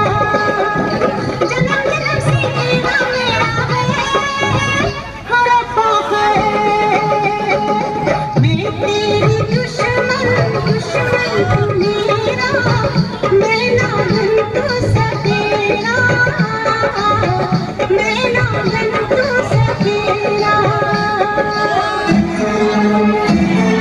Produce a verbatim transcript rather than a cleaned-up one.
जन्म जन्म से हमें आए हर पाए मैं तेरी दुश्मन दुश्मन तू मेरा मैं ना बन तू सकेला मैं ना बन तू सकेला